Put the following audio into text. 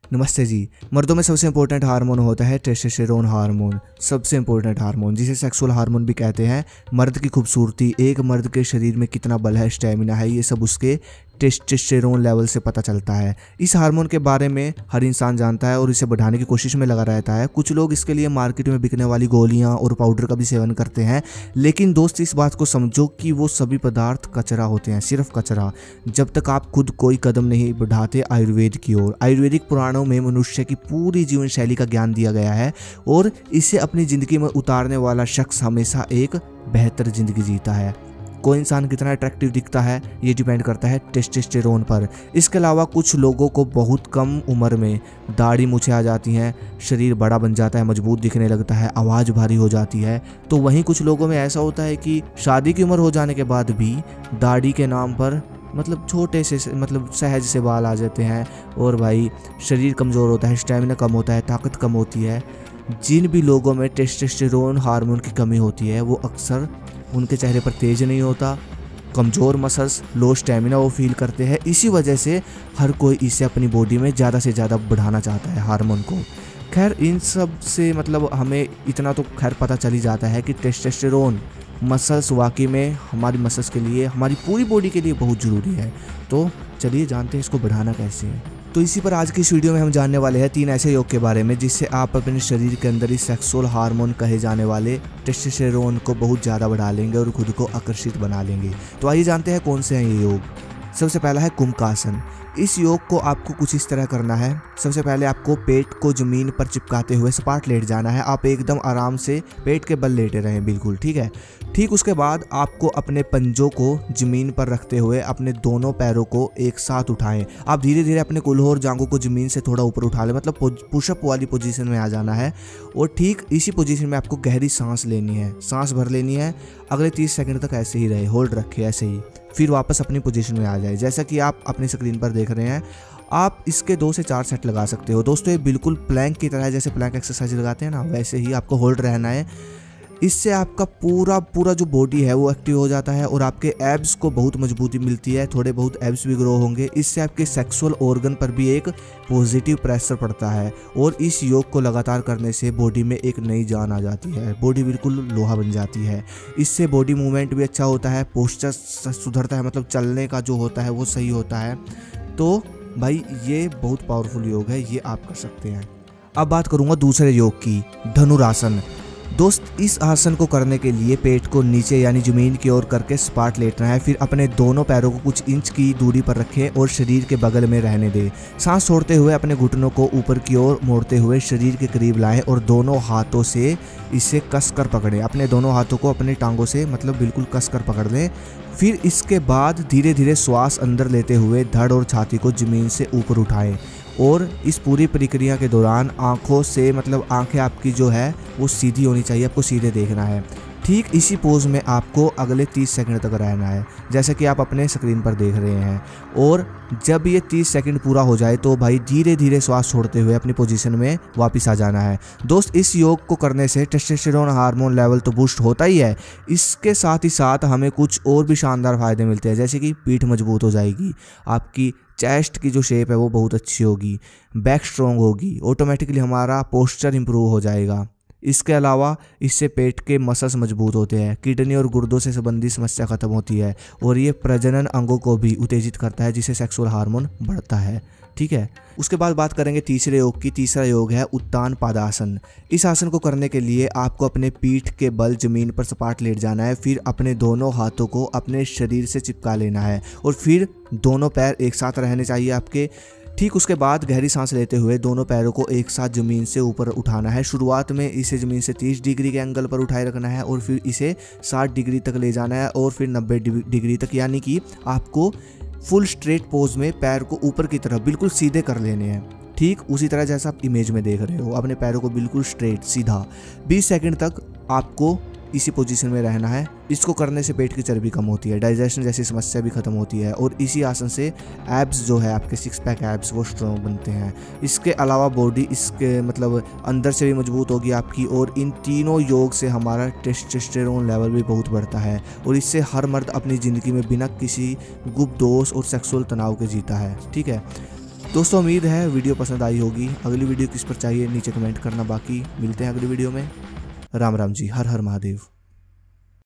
नमस्ते जी। मर्दों में सबसे इंपॉर्टेंट हार्मोन होता है टेस्टोस्टेरोन हार्मोन। सबसे इंपॉर्टेंट हार्मोन जिसे सेक्सुअल हार्मोन भी कहते हैं। मर्द की खूबसूरती, एक मर्द के शरीर में कितना बल है, स्टेमिना है, ये सब उसके टेस्टोस्टेरोन लेवल से पता चलता है। इस हार्मोन के बारे में हर इंसान जानता है और इसे बढ़ाने की कोशिश में लगा रहता है। कुछ लोग इसके लिए मार्केट में बिकने वाली गोलियां और पाउडर का भी सेवन करते हैं, लेकिन दोस्त इस बात को समझो कि वो सभी पदार्थ कचरा होते हैं, सिर्फ कचरा। जब तक आप खुद कोई कदम नहीं बढ़ाते आयुर्वेद की ओर। आयुर्वेदिक पुराणों में मनुष्य की पूरी जीवन शैली का ज्ञान दिया गया है और इसे अपनी ज़िंदगी में उतारने वाला शख्स हमेशा एक बेहतर ज़िंदगी जीता है। कोई इंसान कितना अट्रैक्टिव दिखता है ये डिपेंड करता है टेस्टोस्टेरोन पर। इसके अलावा कुछ लोगों को बहुत कम उम्र में दाढ़ी मूछें आ जाती हैं, शरीर बड़ा बन जाता है, मजबूत दिखने लगता है, आवाज़ भारी हो जाती है। तो वहीं कुछ लोगों में ऐसा होता है कि शादी की उम्र हो जाने के बाद भी दाढ़ी के नाम पर छोटे से सहज से बाल आ जाते हैं और भाई शरीर कमज़ोर होता है, स्टेमिना कम होता है, ताकत कम होती है। जिन भी लोगों में टेस्टोस्टेरोन हार्मोन की कमी होती है वो अक्सर उनके चेहरे पर तेज नहीं होता, कमज़ोर मसल्स, लो स्टेमिना वो फील करते हैं। इसी वजह से हर कोई इसे अपनी बॉडी में ज़्यादा से ज़्यादा बढ़ाना चाहता है हार्मोन को। खैर इन सब से हमें इतना तो खैर पता चल ही जाता है कि टेस्टोस्टेरोन मसल्स वाकई में हमारी मसल्स के लिए, हमारी पूरी बॉडी के लिए बहुत ज़रूरी है। तो चलिए जानते हैं इसको बढ़ाना कैसे है। तो इसी पर आज की इस वीडियो में हम जानने वाले हैं 3 ऐसे योग के बारे में जिससे आप अपने शरीर के अंदर इस सेक्सुअल हार्मोन कहे जाने वाले टेस्टोस्टेरोन को बहुत ज़्यादा बढ़ा लेंगे और खुद को आकर्षित बना लेंगे। तो आइए जानते हैं कौन से हैं ये योग। सबसे पहला है कुंभकासन। इस योग को आपको कुछ इस तरह करना है। सबसे पहले आपको पेट को ज़मीन पर चिपकाते हुए सपाट लेट जाना है। आप एकदम आराम से पेट के बल लेटे रहें, बिल्कुल ठीक है। ठीक उसके बाद आपको अपने पंजों को ज़मीन पर रखते हुए अपने दोनों पैरों को एक साथ उठाएं। आप धीरे धीरे अपने कुल्हों और जांघों को ज़मीन से थोड़ा ऊपर उठा लें, पुशअप वाली पोजीशन में आ जाना है। और ठीक इसी पोजीशन में आपको गहरी सांस लेनी है, सांस भर लेनी है। अगले 30 सेकंड तक ऐसे ही रहे, होल्ड रखें ऐसे ही, फिर वापस अपनी पोजीशन में आ जाए। जैसा कि आप अपनी स्क्रीन पर देख रहे हैं, आप इसके 2 से 4 सेट लगा सकते हो। दोस्तों ये बिल्कुल प्लैंक की तरह है, जैसे प्लैंक एक्सरसाइज लगाते हैं ना, वैसे ही आपको होल्ड रहना है। इससे आपका पूरा जो बॉडी है वो एक्टिव हो जाता है और आपके एब्स को बहुत मजबूती मिलती है, थोड़े बहुत एब्स भी ग्रो होंगे। इससे आपके सेक्सुअल ऑर्गन पर भी एक पॉजिटिव प्रेशर पड़ता है और इस योग को लगातार करने से बॉडी में एक नई जान आ जाती है, बॉडी बिल्कुल लोहा बन जाती है। इससे बॉडी मूवमेंट भी अच्छा होता है, पोस्चर सुधरता है, चलने का जो होता है वो सही होता है। तो भाई ये बहुत पावरफुल योग है, ये आप कर सकते हैं। अब बात करूँगा दूसरे योग की, धनुरासन। दोस्त इस आसन को करने के लिए पेट को नीचे यानी ज़मीन की ओर करके सपाट लेटना है। फिर अपने दोनों पैरों को कुछ इंच की दूरी पर रखें और शरीर के बगल में रहने दें। सांस छोड़ते हुए अपने घुटनों को ऊपर की ओर मोड़ते हुए शरीर के करीब लाएं और दोनों हाथों से इसे कसकर पकड़ें। अपने दोनों हाथों को अपने टांगों से बिल्कुल कसकर पकड़ लें। फिर इसके बाद धीरे धीरे श्वास अंदर लेते हुए धड़ और छाती को ज़मीन से ऊपर उठाएं और इस पूरी प्रक्रिया के दौरान आंखों से आंखें आपकी जो है वो सीधी होनी चाहिए, आपको सीधे देखना है। ठीक इसी पोज में आपको अगले 30 सेकंड तक रहना है, जैसे कि आप अपने स्क्रीन पर देख रहे हैं। और जब ये 30 सेकंड पूरा हो जाए तो भाई धीरे धीरे श्वास छोड़ते हुए अपनी पोजीशन में वापस आ जाना है। दोस्त इस योग को करने से टेस्टोस्टेरोन हार्मोन लेवल तो बूस्ट होता ही है, इसके साथ ही साथ हमें कुछ और भी शानदार फायदे मिलते हैं, जैसे कि पीठ मजबूत हो जाएगी, आपकी चेस्ट की जो शेप है वो बहुत अच्छी होगी, बैक स्ट्रॉन्ग होगी, ऑटोमेटिकली हमारा पोस्चर इंप्रूव हो जाएगा। इसके अलावा इससे पेट के मसल्स मजबूत होते हैं, किडनी और गुर्दों से संबंधित समस्या खत्म होती है और ये प्रजनन अंगों को भी उत्तेजित करता है, जिससे सेक्सुअल हार्मोन बढ़ता है। ठीक है, उसके बाद बात करेंगे तीसरे योग की। तीसरा योग है उत्तान पादासन। इस आसन को करने के लिए आपको अपने पीठ के बल जमीन पर सपाट लेट जाना है। फिर अपने दोनों हाथों को अपने शरीर से चिपका लेना है और फिर दोनों पैर एक साथ रहने चाहिए आपके। ठीक उसके बाद गहरी सांस लेते हुए दोनों पैरों को एक साथ ज़मीन से ऊपर उठाना है। शुरुआत में इसे ज़मीन से 30 डिग्री के एंगल पर उठाए रखना है और फिर इसे 60 डिग्री तक ले जाना है और फिर 90 डिग्री तक, यानी कि आपको फुल स्ट्रेट पोज में पैर को ऊपर की तरफ बिल्कुल सीधे कर लेने हैं। ठीक उसी तरह जैसा आप इमेज में देख रहे हो, अपने पैरों को बिल्कुल स्ट्रेट सीधा 20 सेकंड तक आपको इसी पोजीशन में रहना है। इसको करने से पेट की चर्बी कम होती है, डाइजेशन जैसी समस्या भी खत्म होती है और इसी आसन से एब्स जो है आपके 6 पैक एब्स वो स्ट्रॉन्ग बनते हैं। इसके अलावा बॉडी इसके अंदर से भी मजबूत होगी आपकी और इन तीनों योग से हमारा टेस्टोस्टेरोन लेवल भी बहुत बढ़ता है और इससे हर मर्द अपनी ज़िंदगी में बिना किसी गुप्त दोष और सेक्सुअल तनाव के जीता है। ठीक है, दोस्तों उम्मीद है वीडियो पसंद आई होगी। अगली वीडियो किस पर चाहिए नीचे कमेंट करना, बाकी मिलते हैं अगली वीडियो में। राम राम जी, हर हर महादेव।